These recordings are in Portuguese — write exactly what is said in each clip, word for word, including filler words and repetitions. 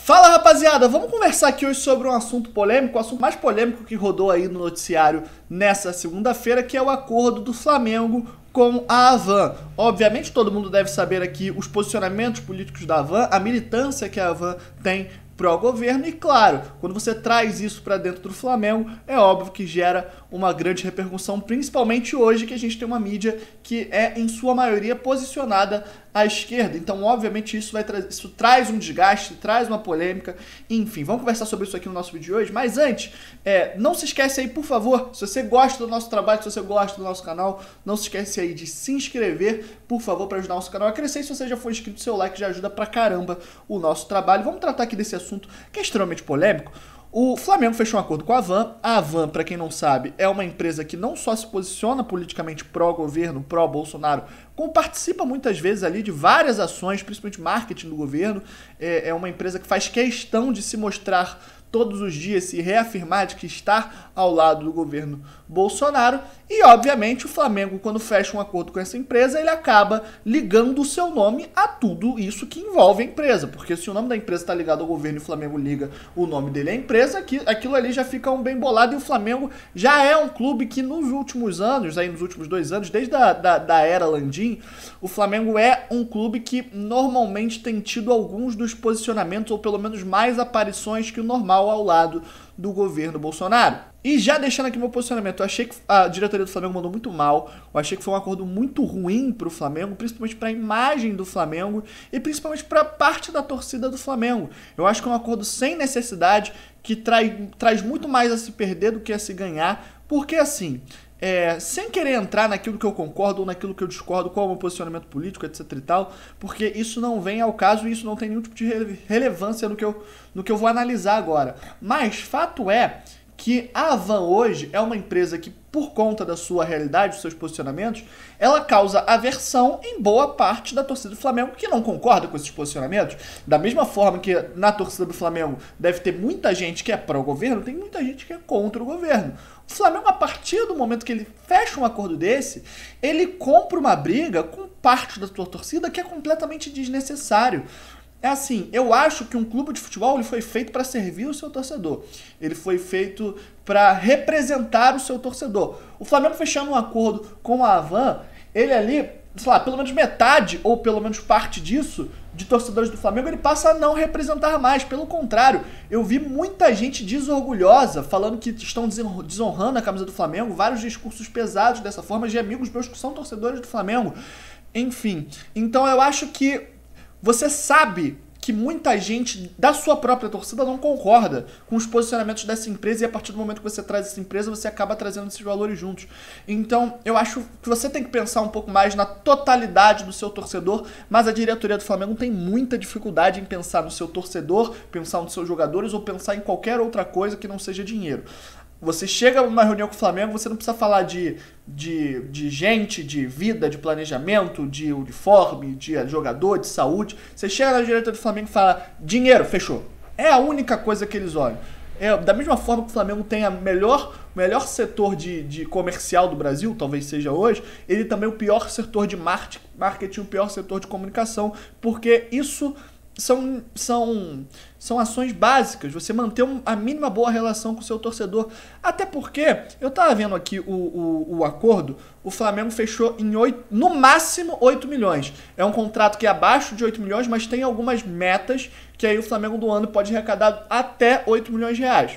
Fala, rapaziada, vamos conversar aqui hoje sobre um assunto polêmico, o assunto mais polêmico que rodou aí no noticiário nessa segunda-feira, que é o acordo do Flamengo com a Havan. Obviamente todo mundo deve saber aqui os posicionamentos políticos da Havan, a militância que a Havan tem pró-governo e, claro, quando você traz isso para dentro do Flamengo, é óbvio que gera uma grande repercussão, principalmente hoje que a gente tem uma mídia que é, em sua maioria, posicionada à esquerda. Então, obviamente, isso, vai tra isso traz um desgaste, traz uma polêmica, enfim, vamos conversar sobre isso aqui no nosso vídeo de hoje, mas antes, é, não se esquece aí, por favor, se você gosta do nosso trabalho, se você gosta do nosso canal, não se esquece aí de se inscrever, por favor, para ajudar o nosso canal a crescer, e se você já for inscrito, seu like já ajuda pra caramba o nosso trabalho. Vamos tratar aqui desse assunto que é extremamente polêmico. O Flamengo fechou um acordo com a Havan. A Havan, para quem não sabe, é uma empresa que não só se posiciona politicamente pró-governo, pró-Bolsonaro, como participa muitas vezes ali de várias ações, principalmente marketing do governo. É, é uma empresa que faz questão de se mostrar todos os dias, se reafirmar de que está ao lado do governo Bolsonaro. E, obviamente, o Flamengo, quando fecha um acordo com essa empresa, ele acaba ligando o seu nome a tudo isso que envolve a empresa. Porque se o nome da empresa está ligado ao governo e o Flamengo liga o nome dele à empresa, aquilo ali já fica um bem bolado. E o Flamengo já é um clube que nos últimos anos, aí nos últimos dois anos, desde a da, da era Landim, o Flamengo é um clube que normalmente tem tido alguns dos posicionamentos, ou pelo menos mais aparições que o normal ao lado do governo Bolsonaro. E já deixando aqui meu posicionamento, eu achei que a diretoria do Flamengo mandou muito mal, eu achei que foi um acordo muito ruim para o Flamengo, principalmente para a imagem do Flamengo e principalmente para parte da torcida do Flamengo. Eu acho que é um acordo sem necessidade, que traz, traz muito mais a se perder do que a se ganhar, porque assim, É, sem querer entrar naquilo que eu concordo ou naquilo que eu discordo, qual é o meu posicionamento político, etc e tal, porque isso não vem ao caso e isso não tem nenhum tipo de rele relevância no que, eu, no que eu vou analisar agora. Mas fato é que a Havan hoje é uma empresa que, por conta da sua realidade, dos seus posicionamentos, ela causa aversão em boa parte da torcida do Flamengo que não concorda com esses posicionamentos. Da mesma forma que na torcida do Flamengo deve ter muita gente que é pró-governo, tem muita gente que é contra o governo. O Flamengo, a partir do momento que ele fecha um acordo desse, ele compra uma briga com parte da sua torcida que é completamente desnecessário. É assim, eu acho que um clube de futebol ele foi feito para servir o seu torcedor. Ele foi feito para representar o seu torcedor. O Flamengo fechando um acordo com a Havan, ele ali, sei lá, pelo menos metade, ou pelo menos parte disso, de torcedores do Flamengo, ele passa a não representar mais. Pelo contrário, eu vi muita gente desorgulhosa falando que estão desonrando a camisa do Flamengo, vários discursos pesados dessa forma de amigos meus que são torcedores do Flamengo. Enfim, então eu acho que você sabe que muita gente da sua própria torcida não concorda com os posicionamentos dessa empresa e a partir do momento que você traz essa empresa, você acaba trazendo esses valores juntos. Então, eu acho que você tem que pensar um pouco mais na totalidade do seu torcedor, mas a diretoria do Flamengo tem muita dificuldade em pensar no seu torcedor, pensar nos seus jogadores ou pensar em qualquer outra coisa que não seja dinheiro. Você chega numa reunião com o Flamengo, você não precisa falar de, de, de gente, de vida, de planejamento, de uniforme, de jogador, de saúde. Você chega na diretoria do Flamengo e fala, dinheiro, fechou. É a única coisa que eles olham. É, da mesma forma que o Flamengo tem a melhor, melhor setor de, de comercial do Brasil, talvez seja hoje, ele também é o pior setor de marketing, o pior setor de comunicação, porque isso São, são, são ações básicas, você manter um, a mínima boa relação com o seu torcedor. Até porque, eu tava vendo aqui o, o, o acordo, o Flamengo fechou em oito, no máximo oito milhões. É um contrato que é abaixo de oito milhões, mas tem algumas metas que aí o Flamengo do ano pode arrecadar até oito milhões de reais.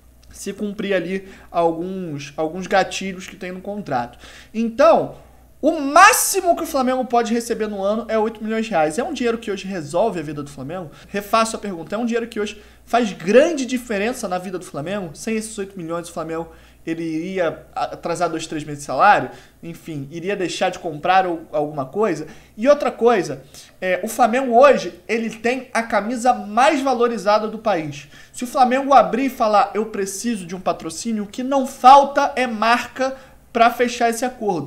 Se cumprir ali alguns, alguns gatilhos que tem no contrato. Então, o máximo que o Flamengo pode receber no ano é oito milhões de reais. É um dinheiro que hoje resolve a vida do Flamengo? Refaço a pergunta. É um dinheiro que hoje faz grande diferença na vida do Flamengo? Sem esses oito milhões, o Flamengo ele iria atrasar dois, três meses de salário? Enfim, iria deixar de comprar alguma coisa? E outra coisa, é, o Flamengo hoje ele tem a camisa mais valorizada do país. Se o Flamengo abrir e falar, eu preciso de um patrocínio, o que não falta é marca para fechar esse acordo.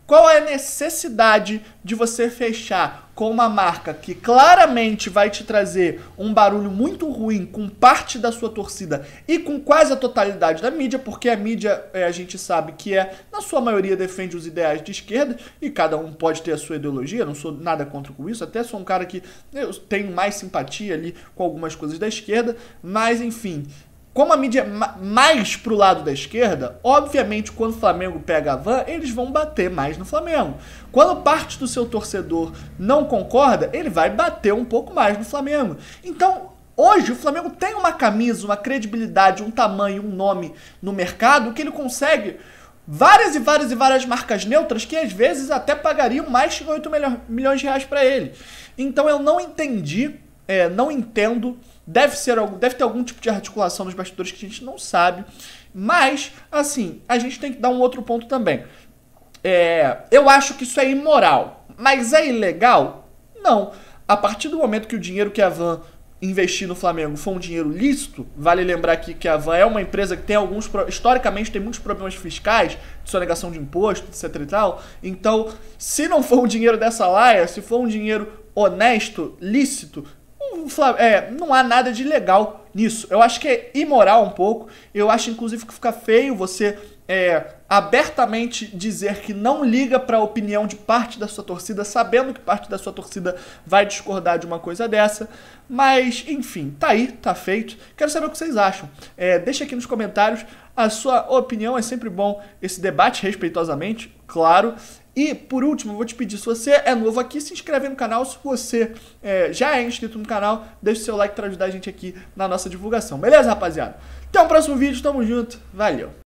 Qual é a necessidade de você fechar com uma marca que claramente vai te trazer um barulho muito ruim com parte da sua torcida e com quase a totalidade da mídia, porque a mídia, é, a gente sabe que é, na sua maioria, defende os ideais de esquerda, e cada um pode ter a sua ideologia, não sou nada contra com isso, até sou um cara que eu tenho mais simpatia ali com algumas coisas da esquerda, mas enfim... Como a mídia é mais pro lado da esquerda, obviamente quando o Flamengo pega a van, eles vão bater mais no Flamengo. Quando parte do seu torcedor não concorda, ele vai bater um pouco mais no Flamengo. Então, hoje o Flamengo tem uma camisa, uma credibilidade, um tamanho, um nome no mercado que ele consegue várias e várias e várias marcas neutras que às vezes até pagariam mais de oito milhões de reais para ele. Então eu não entendi, é, não entendo... Deve, ser, deve ter algum tipo de articulação nos bastidores que a gente não sabe. Mas, assim, a gente tem que dar um outro ponto também. É, eu acho que isso é imoral. Mas é ilegal? Não. A partir do momento que o dinheiro que a Van investir no Flamengo for um dinheiro lícito, vale lembrar aqui que a Van é uma empresa que tem alguns, historicamente tem muitos problemas fiscais, de sonegação de imposto, etc e tal. Então, se não for um dinheiro dessa laia, se for um dinheiro honesto, lícito... É, não há nada de legal nisso. Eu acho que é imoral um pouco. Eu acho, inclusive, que fica feio você é, abertamente dizer que não liga para a opinião de parte da sua torcida, sabendo que parte da sua torcida vai discordar de uma coisa dessa. Mas, enfim, tá aí, tá feito. Quero saber o que vocês acham. É, deixa aqui nos comentários a sua opinião. É sempre bom esse debate, respeitosamente, claro. E, por último, eu vou te pedir, se você é novo aqui, se inscreve no canal. Se você é, já é inscrito no canal, deixa o seu like para ajudar a gente aqui na nossa divulgação. Beleza, rapaziada? Até o próximo vídeo, tamo junto, valeu!